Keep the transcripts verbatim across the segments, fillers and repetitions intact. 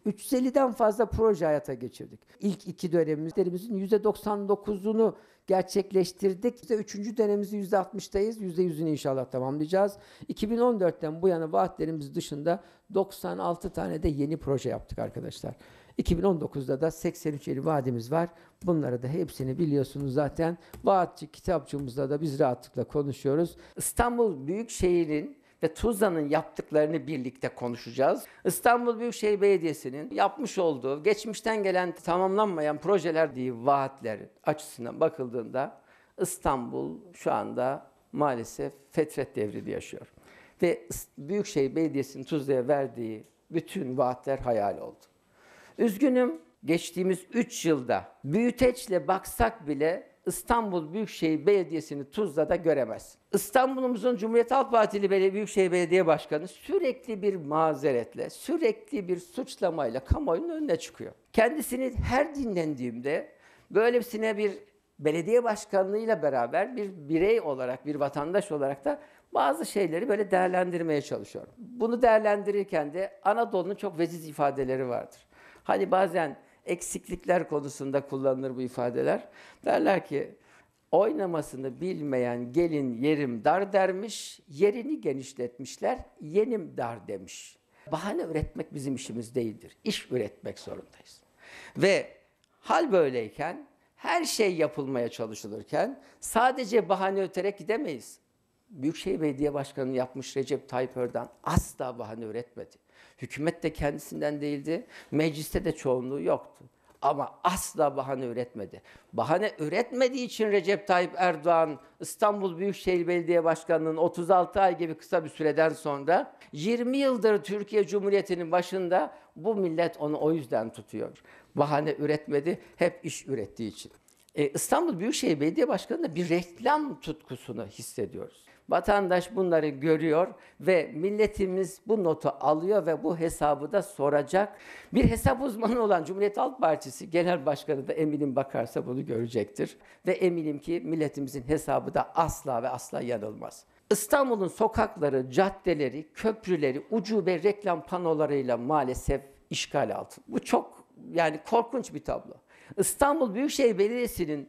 üç yüz elliden fazla proje hayata geçirdik. İlk iki dönemimizin yüzde doksan dokuzunu gerçekleştirdik. İşte üçüncü dönemimizin yüzde altmıştayız. yüzde yüzünü inşallah tamamlayacağız. iki bin on dörtten bu yana vaatlerimiz dışında doksan altı tane de yeni proje yaptık arkadaşlar. iki bin on dokuzda da seksen üç yeni vaadimiz var. Bunları da hepsini biliyorsunuz zaten. Vaatçı kitapçığımızda da biz rahatlıkla konuşuyoruz. İstanbul Büyükşehir'in ve Tuzla'nın yaptıklarını birlikte konuşacağız. İstanbul Büyükşehir Belediyesi'nin yapmış olduğu, geçmişten gelen tamamlanmayan projeler diye vaatler açısından bakıldığında İstanbul şu anda maalesef fetret devrini yaşıyor. Ve Büyükşehir Belediyesi'nin Tuzla'ya verdiği bütün vaatler hayal oldu. Üzgünüm, geçtiğimiz üç yılda büyüteçle baksak bile İstanbul Büyükşehir Belediyesi'ni Tuzla'da göremez. İstanbul'umuzun Cumhuriyet Halk Partili Büyükşehir Belediye Başkanı sürekli bir mazeretle, sürekli bir suçlamayla kamuoyunun önüne çıkıyor. Kendisini her dinlendiğimde böylesine bir belediye başkanlığıyla beraber bir birey olarak, bir vatandaş olarak da bazı şeyleri böyle değerlendirmeye çalışıyorum. Bunu değerlendirirken de Anadolu'nun çok veziz ifadeleri vardır. Hani bazen eksiklikler konusunda kullanılır bu ifadeler. Derler ki, oynamasını bilmeyen gelin yerim dar dermiş, yerini genişletmişler, yenim dar demiş. Bahane üretmek bizim işimiz değildir. İş üretmek zorundayız. Ve hal böyleyken, her şey yapılmaya çalışılırken sadece bahane öterek gidemeyiz. Büyükşehir Belediye Başkanı yapmış Recep Tayyip Erdoğan asla bahane üretmedi. Hükümet de kendisinden değildi, mecliste de çoğunluğu yoktu. Ama asla bahane üretmedi. Bahane üretmediği için Recep Tayyip Erdoğan İstanbul Büyükşehir Belediye Başkanlığı'nın otuz altı ay gibi kısa bir süreden sonra yirmi yıldır Türkiye Cumhuriyeti'nin başında bu millet onu o yüzden tutuyor. Bahane üretmedi, hep iş ürettiği için. Ee, İstanbul Büyükşehir Belediye Başkanı'nda bir reklam tutkusunu hissediyoruz. Vatandaş bunları görüyor ve milletimiz bu notu alıyor ve bu hesabı da soracak. Bir hesap uzmanı olan Cumhuriyet Halk Partisi Genel Başkanı da eminim bakarsa bunu görecektir. Ve eminim ki milletimizin hesabı da asla ve asla yanılmaz. İstanbul'un sokakları, caddeleri, köprüleri ucube reklam panolarıyla maalesef işgal altında. Bu çok yani korkunç bir tablo. İstanbul Büyükşehir Belediyesi'nin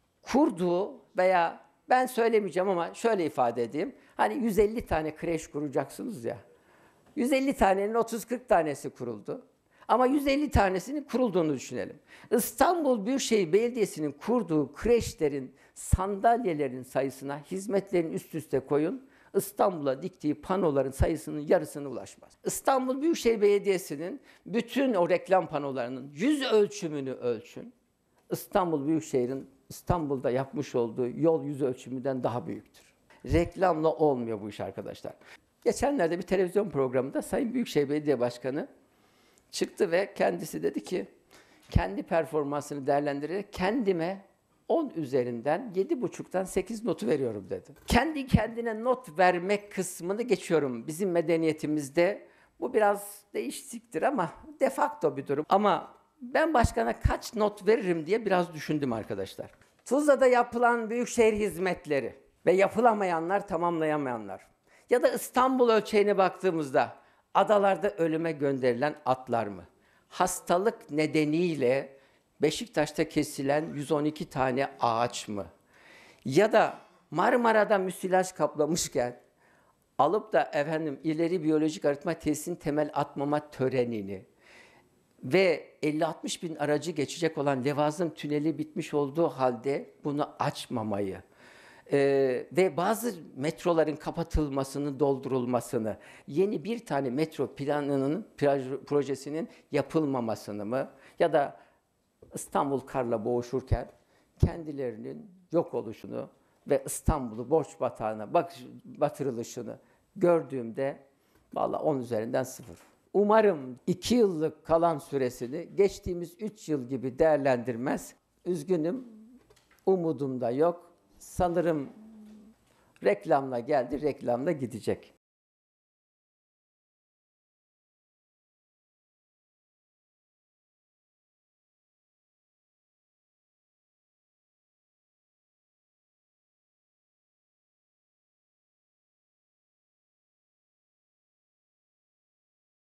kurduğu veya ben söylemeyeceğim ama şöyle ifade edeyim. Hani yüz elli tane kreş kuracaksınız ya. yüz elli tanenin otuz kırk tanesi kuruldu. Ama yüz elli tanesinin kurulduğunu düşünelim. İstanbul Büyükşehir Belediyesi'nin kurduğu kreşlerin, sandalyelerin sayısına hizmetlerin üst üste koyun. İstanbul'a diktiği panoların sayısının yarısına ulaşmaz. İstanbul Büyükşehir Belediyesi'nin bütün o reklam panolarının yüz ölçümünü ölçün. İstanbul Büyükşehir'in İstanbul'da yapmış olduğu yol yüz ölçümünden daha büyüktür. Reklamla olmuyor bu iş arkadaşlar. Geçenlerde bir televizyon programında Sayın Büyükşehir Belediye Başkanı çıktı ve kendisi dedi ki, kendi performansını değerlendirerek kendime on üzerinden yedi buçuktan sekiz notu veriyorum dedi. Kendi kendine not vermek kısmını geçiyorum. Bizim medeniyetimizde bu biraz değişiktir ama de facto bir durum. Ama ben başkana kaç not veririm diye biraz düşündüm arkadaşlar. Tuzla'da yapılan büyükşehir hizmetleri ve yapılamayanlar, tamamlayamayanlar. Ya da İstanbul ölçeğine baktığımızda adalarda ölüme gönderilen atlar mı? Hastalık nedeniyle Beşiktaş'ta kesilen yüz on iki tane ağaç mı? Ya da Marmara'da müsilaj kaplamışken alıp da efendim ileri biyolojik arıtma tesisinin temel atmama törenini ve elli altmış bin aracı geçecek olan Levazım Tüneli bitmiş olduğu halde bunu açmamayı ee, ve bazı metroların kapatılmasını, doldurulmasını, yeni bir tane metro planının, projesinin yapılmamasını mı ya da İstanbul karla boğuşurken kendilerinin yok oluşunu ve İstanbul'u borç batağına batırılışını gördüğümde vallahi on üzerinden sıfır. Umarım iki yıllık kalan süresini geçtiğimiz üç yıl gibi değerlendirmez. Üzgünüm, umudum da yok. Sanırım reklamla geldi, reklamla gidecek.